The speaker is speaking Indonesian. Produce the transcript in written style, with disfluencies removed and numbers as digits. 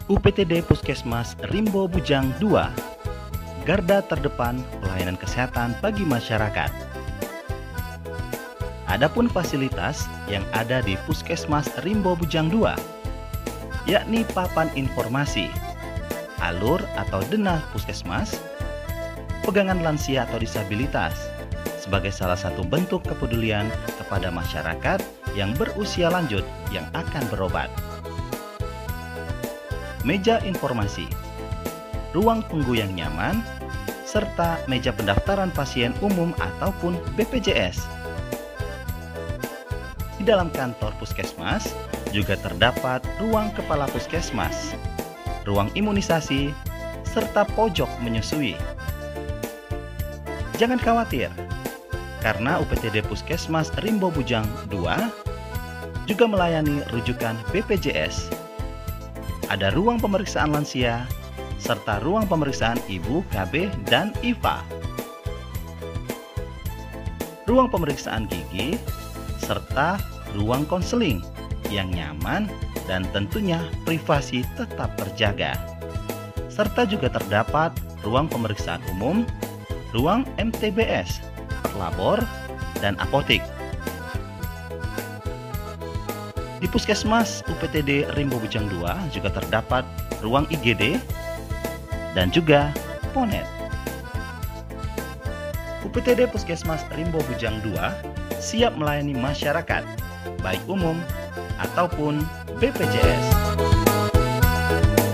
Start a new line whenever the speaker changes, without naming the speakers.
UPTD Puskesmas Rimbo Bujang 2, garda terdepan pelayanan kesehatan bagi masyarakat. Adapun fasilitas yang ada di Puskesmas Rimbo Bujang 2, yakni papan informasi, alur atau denah puskesmas, pegangan lansia atau disabilitas, sebagai salah satu bentuk kepedulian kepada masyarakat yang berusia lanjut yang akan berobat. Meja informasi, ruang tunggu yang nyaman, serta meja pendaftaran pasien umum ataupun BPJS. Di dalam kantor puskesmas juga terdapat ruang kepala puskesmas, ruang imunisasi, serta pojok menyusui. Jangan khawatir, karena UPTD Puskesmas Rimbo Bujang 2 juga melayani rujukan BPJS. Ada ruang pemeriksaan lansia, serta ruang pemeriksaan ibu, KB, dan IFA. Ruang pemeriksaan gigi, serta ruang konseling yang nyaman dan tentunya privasi tetap terjaga. Serta juga terdapat ruang pemeriksaan umum, ruang MTBS, labor, dan apotik. Di Puskesmas UPTD Rimbo Bujang 2 juga terdapat ruang IGD dan juga PONET. UPTD Puskesmas Rimbo Bujang 2 siap melayani masyarakat, baik umum ataupun BPJS.